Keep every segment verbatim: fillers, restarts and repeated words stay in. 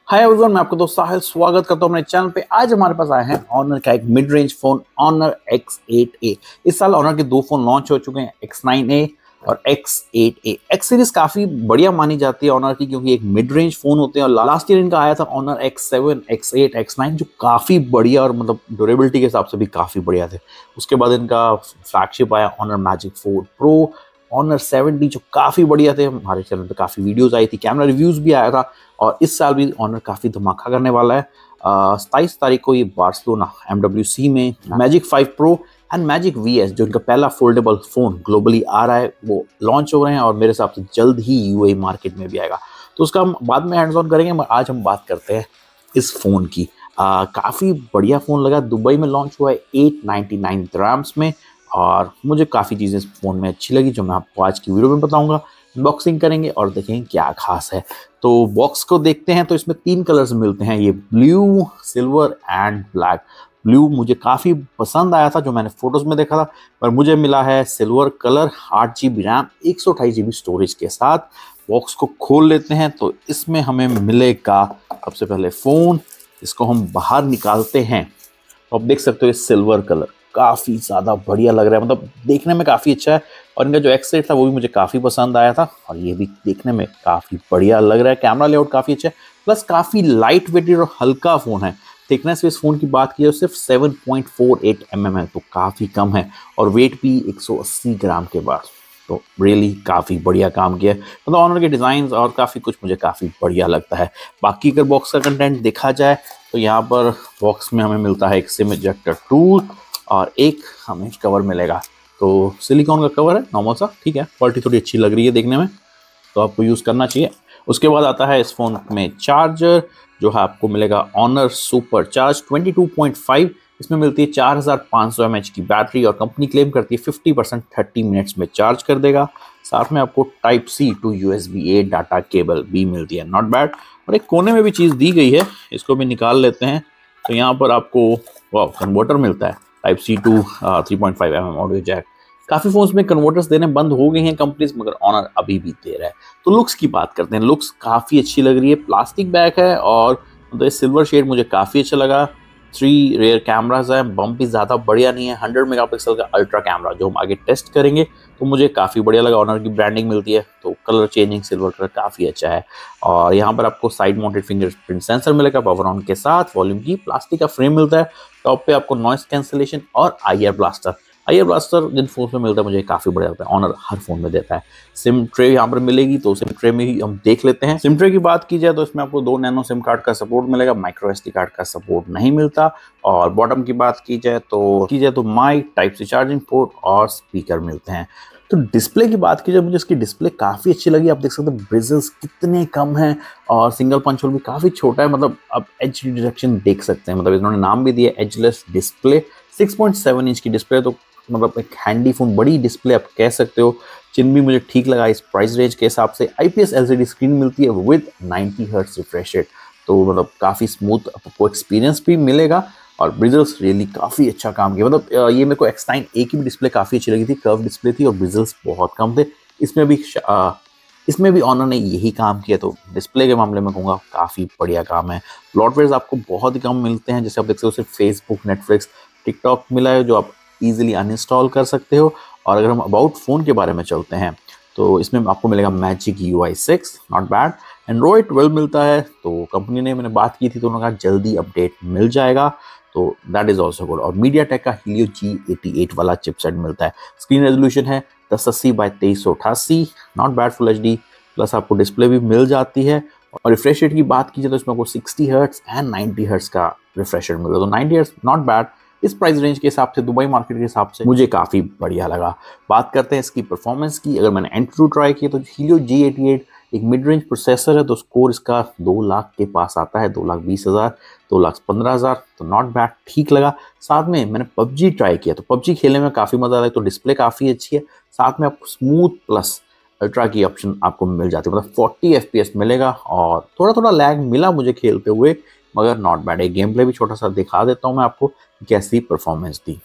Hi everyone, मैं आपका दोस्त साहिल स्वागत करता हूं अपने चैनल पे। आज हमारे पास आया है ऑनर का एक mid range phone Honor X eight A. इस साल ऑनर के दो फोन लॉन्च हो चुके हैं, एक्स नाइन ए और X eight A. X series काफी बढ़िया मानी जाती है ऑनर की, क्योंकि एक मिड रेंज फोन होते हैं। और लास्ट ईयर इनका आया था Honor X seven, X eight, X nine, जो काफी बढ़िया और मतलब ड्यूरेबिलिटी के हिसाब से भी काफी बढ़िया थे। उसके बाद इनका फ्लैगशिप आया Honor Magic four Pro, Honor seventy, जो काफी बढ़िया थे। हमारे चैनल पे काफी वीडियोस आई थी, कैमरा रिव्यूज भी आया था। और इस साल भी ऑनर काफी धमाका करने वाला है। सताईस तारीख को ये बार्सिलोना एम डब्ल्यू सी में Magic five Pro and Magic V S, जो इनका पहला फोल्डेबल फोन ग्लोबली आ रहा है, वो लॉन्च हो रहे हैं। और मेरे हिसाब से जल्द ही यूएई मार्केट में भी आएगा, तो उसका हम बाद में हैंड्स ऑन करेंगे। मगर आज हम बात करते हैं इस फोन की। आ, काफी बढ़िया फोन लगा। दुबई में लॉन्च हुआ है एट नाइन्टी नाइन दिरहम्स में, और मुझे काफ़ी चीज़ें इस फ़ोन में अच्छी लगी, जो मैं आपको आज की वीडियो में बताऊंगा। अनबॉक्सिंग करेंगे और देखेंगे क्या खास है। तो बॉक्स को देखते हैं, तो इसमें तीन कलर्स मिलते हैं, ये blue, silver and black. Blue मुझे काफ़ी पसंद आया था, जो मैंने फोटोज़ में देखा था, पर मुझे मिला है सिल्वर कलर, आठ जी बी रैम, एक सौ अट्ठाईस जी बी स्टोरेज के साथ। बॉक्स को खोल लेते हैं, तो इसमें हमें मिलेगा सबसे पहले फ़ोन। इसको हम बाहर निकालते हैं, तो आप देख सकते हो ये सिल्वर कलर काफ़ी ज़्यादा बढ़िया लग रहा है, मतलब देखने में काफ़ी अच्छा है। और इनका जो एक्स एट था वो भी मुझे काफ़ी पसंद आया था, और ये भी देखने में काफ़ी बढ़िया लग रहा है। कैमरा लेआउट काफ़ी अच्छा है, प्लस काफ़ी लाइट वेटेड और हल्का फ़ोन है। थिकनेस इस फ़ोन की बात की जाए तो सिर्फ seven point four eight M M है, तो काफ़ी कम है। और वेट भी एक सौ अस्सी ग्राम के बाद, तो रियली काफ़ी बढ़िया काम किया है। मतलब ऑनर के डिज़ाइन और काफ़ी कुछ मुझे काफ़ी बढ़िया लगता है। बाकी अगर बॉक्स का कंटेंट देखा जाए, तो यहाँ पर बॉक्स में हमें मिलता है एक सिम इजेक्टर टूल, और एक हमें कवर मिलेगा। तो सिलिकॉन का कवर है, नॉर्मल सा, ठीक है। क्वालिटी थोड़ी अच्छी लग रही है देखने में, तो आपको यूज़ करना चाहिए। उसके बाद आता है इस फ़ोन में चार्जर, जो है आपको मिलेगा Honor super charge twenty two point five. इसमें मिलती है चार हज़ार पाँच सौ एम एच की बैटरी, और कंपनी क्लेम करती है फिफ्टी परसेंट थर्टी मिनट्स में चार्ज कर देगा। साथ में आपको type C to U S B A data cable भी मिलती है, नॉट बैड। और एक कोने में भी चीज़ दी गई है, इसको भी निकाल लेते हैं। तो यहाँ पर आपको वाह कन्वर्टर मिलता है, type C to three point five M M audio jack. काफ़ी फोन्स में कन्वर्टर्स देने बंद हो गए हैं कंपनीज, मगर ऑनर अभी भी दे रहा है। तो लुक्स की बात करते हैं, लुक्स काफ़ी अच्छी लग रही है। प्लास्टिक बैग है, और तो सिल्वर शेड मुझे काफ़ी अच्छा लगा। थ्री रेयर कैमराज है, बम्प भी ज़्यादा बढ़िया नहीं है। हंड्रेड मेगापिक्सल का अल्ट्रा कैमरा, जो हम आगे टेस्ट करेंगे, तो मुझे काफ़ी बढ़िया लगा। ऑनर की ब्रांडिंग मिलती है, तो कलर चेंजिंग सिल्वर कलर काफ़ी अच्छा है। और यहाँ पर आपको साइड माउंटेड फिंगरप्रिंट सेंसर मिलेगा पावर ऑन के साथ। वॉल्यूम की प्लास्टिक का फ्रेम मिलता है। टॉप पे आपको नॉइस कैंसिलेशन और I R blaster. I R blaster जिन फोन में मिलता है मुझे काफ़ी बढ़िया लगता है, ऑनर हर फोन में देता है। सिम ट्रे यहाँ पर मिलेगी, तो सिम ट्रे में ही हम देख लेते हैं। सिम ट्रे की बात की जाए तो इसमें आपको दो नैनो सिम कार्ड का सपोर्ट मिलेगा, माइक्रो एसडी कार्ड का सपोर्ट नहीं मिलता। और बॉटम की बात की जाए तो की जाए तो mic, type C charging port और स्पीकर मिलते हैं। तो डिस्प्ले की बात की जाए, मुझे इसकी डिस्प्ले काफ़ी अच्छी लगी। आप देख सकते हो ब्रिजल्स कितने कम हैं, और सिंगल पंच होल भी काफ़ी छोटा है। मतलब आप एज डिटेक्शन देख सकते हैं, मतलब इन्होंने नाम भी दिया edgeless display. Six point seven inch की डिस्प्ले, तो मतलब एक हैंडी फोन, बड़ी डिस्प्ले आप कह सकते हो। चिन्ह भी मुझे ठीक लगा इस प्राइस रेंज के हिसाब से। आईपीएस एलसीडी स्क्रीन मिलती है with ninety hertz refresh rate, तो मतलब काफ़ी स्मूथ आपको एक्सपीरियंस भी मिलेगा। और ब्रिजल्स रियली काफ़ी अच्छा काम किया। मतलब ये मेरे को एक्स नाइन ए की भी डिस्प्ले काफ़ी अच्छी लगी थी, कर्व डिस्प्ले थी और ब्रिजल्स बहुत कम थे। इसमें भी आ, इसमें भी ऑनर ने यही काम किया, तो डिस्प्ले के मामले में कहूँगा काफ़ी बढ़िया काम है। ब्लॉटवेयर्स आपको बहुत ही कम मिलते हैं, जैसे आप देख सकते हो सिर्फ फेसबुक, नेटफ्लिक्स, टिकटॉक मिला है, जो आप इजीली अनइंस्टॉल कर सकते हो। और अगर हम अबाउट फ़ोन के बारे में चलते हैं, तो इसमें आपको मिलेगा Magic U I six, not bad. Android twelve मिलता है, तो कंपनी ने मैंने बात की थी तो उन्होंने कहा जल्दी अपडेट मिल जाएगा, तो दैट इज ऑल्सो गुड। और मीडिया टेक का हीलियो जी एटी एट वाला चिपसेट मिलता है। स्क्रीन रेजोल्यूशन है दस अस्सी बाई तेईस सौ अठासी, not bad, full H D, plus आपको डिस्प्ले भी मिल जाती है। और रिफ्रेश रेट की बात की जाए तो इसमें आपको sixty hertz and ninety hertz का रिफ्रेश रेट मिलता है, तो नाइन्टी हर्ट्ज नॉट बैड। इस प्राइस रेंज के हिसाब से, दुबई मार्केट के हिसाब से मुझे काफ़ी बढ़िया लगा। बात करते हैं इसकी परफॉर्मेंस की। अगर मैंने एंट्रू ट्राई किया, तो हीलियो जी एटी एट एक मिड रेंज प्रोसेसर है, तो स्कोर इसका दो लाख के पास आता है, दो लाख बीस हज़ार, दो लाख पंद्रह हज़ार, तो नॉट बैड, ठीक लगा। साथ में मैंने पबजी ट्राई किया, तो पबजी खेलने में काफ़ी मज़ा आया, तो डिस्प्ले काफ़ी अच्छी है। साथ में आपको स्मूथ प्लस अल्ट्रा की ऑप्शन आपको मिल जाती है, मतलब फोर्टी एफ पी एस मिलेगा। और थोड़ा थोड़ा लैग मिला मुझे खेलते हुए, मगर नॉट बैड। एक गेम प्ले भी छोटा सा दिखा देता हूँ मैं आपको, कैसी परफॉर्मेंस दी।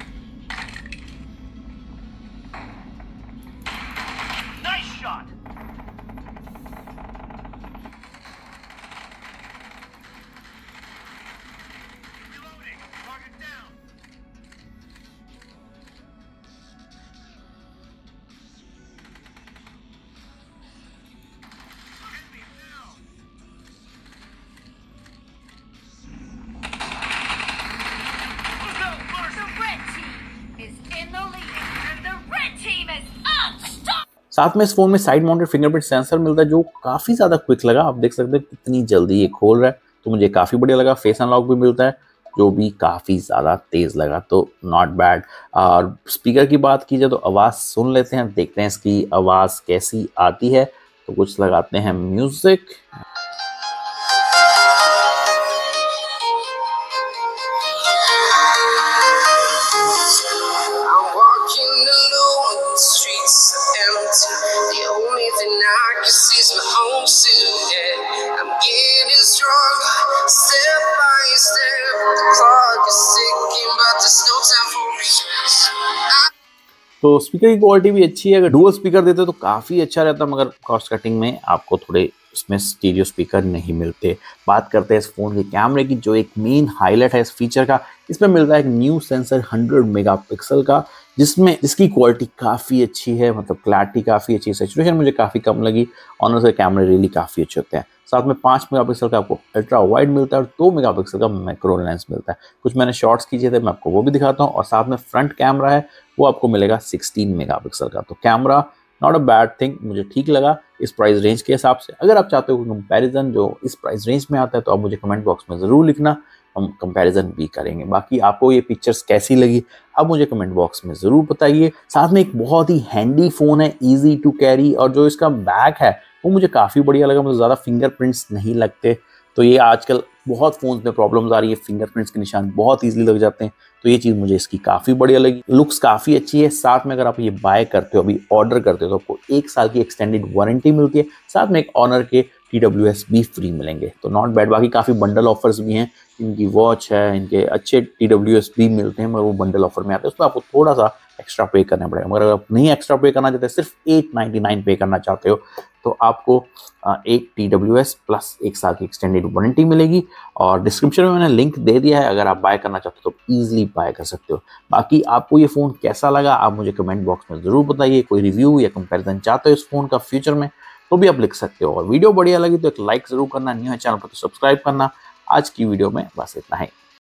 Nice shot. साथ में इस फोन में साइड माउंटेड फिंगरप्रिंट सेंसर मिलता है जो काफी ज्यादा क्विक लगा। आप देख सकते हैं कितनी जल्दी ये खोल रहा है, तो मुझे काफी बढ़िया लगा। फेस अनलॉक भी मिलता है जो भी काफी ज्यादा तेज लगा, तो नॉट बैड। और स्पीकर की बात की जाए तो आवाज सुन लेते हैं, देखते हैं इसकी आवाज कैसी आती है। तो कुछ लगाते हैं म्यूजिक। तो स्पीकर की क्वालिटी भी अच्छी है। अगर डुअल स्पीकर देते तो काफ़ी अच्छा रहता, मगर कॉस्ट कटिंग में आपको थोड़े इसमें स्टीरियो स्पीकर नहीं मिलते। बात करते हैं इस फ़ोन के कैमरे की, जो एक मेन हाईलाइट है इस फीचर का। इसमें मिलता है एक न्यू सेंसर हंड्रेड मेगापिक्सल का, जिसमें इसकी क्वालिटी काफ़ी अच्छी है, मतलब क्लैरिटी काफ़ी अच्छी है। सैचुरेशन मुझे काफ़ी कम लगी। ऑनर से कैमरे रियली काफ़ी अच्छे होते हैं। साथ में पाँच मेगापिक्सल का आपको अल्ट्रा वाइड मिलता है और दो मेगापिक्सल का मैक्रो लेंस मिलता है। कुछ मैंने शॉट्स कीजिए थे, मैं आपको वो भी दिखाता हूँ। और साथ में फ्रंट कैमरा है वो आपको मिलेगा सिक्सटीन मेगापिक्सल का। तो camera not a bad thing, मुझे ठीक लगा इस प्राइस रेंज के हिसाब से। अगर आप चाहते हो कंपैरिजन जो इस प्राइस रेंज में आता है तो आप मुझे कमेंट बॉक्स में ज़रूर लिखना, हम कंपैरिजन भी करेंगे। बाकी आपको ये पिक्चर्स कैसी लगी आप मुझे कमेंट बॉक्स में ज़रूर बताइए। साथ में एक बहुत ही हैंडी फ़ोन है, ईजी टू कैरी, और जो इसका बैक है वो मुझे काफ़ी बढ़िया लगा। मुझे ज़्यादा फिंगरप्रिंट्स नहीं लगते, तो ये आजकल बहुत फ़ोन्स में प्रॉब्लम्स आ रही है, फिंगरप्रिंट्स के निशान बहुत ईजिली लग जाते हैं, तो ये चीज़ मुझे इसकी काफ़ी बढ़िया लगी। लुक्स काफ़ी अच्छी है। साथ में अगर आप ये बाय करते हो, अभी ऑर्डर करते हो, तो आपको एक साल की एक्सटेंडेड वारंटी मिलती है। साथ में एक ऑनर के टी डब्ल्यू एस भी फ्री मिलेंगे, तो नॉट बैड। बाकी काफ़ी बंडल ऑफर्स भी हैं, इनकी वॉच है, इनके अच्छे टी डब्ल्यू एस भी मिलते हैं, मगर वो बंडल ऑफर में आते हैं, उसमें आपको थोड़ा सा एक्स्ट्रा पे करना पड़ेगा। मगर अगर आप नहीं एक्स्ट्रा पे करना चाहते, सिर्फ एट नाइन्टी नाइन पे करना चाहते हो, तो आपको एक टी डब्ल्यू एस प्लस एक साल की एक्सटेंडेड वारंटी मिलेगी। और डिस्क्रिप्शन में मैंने लिंक दे दिया है, अगर आप बाय करना चाहते हो तो ईजिली बाय कर सकते हो। बाकी आपको ये फ़ोन कैसा लगा आप मुझे कमेंट बॉक्स में ज़रूर बताइए। कोई रिव्यू या कंपैरिजन चाहते हो इस फ़ोन का फ्यूचर में तो भी आप लिख सकते हो। और वीडियो बढ़िया लगी तो एक लाइक ज़रूर करना, न्यू है चैनल पर तो सब्सक्राइब करना। आज की वीडियो में बस इतना ही।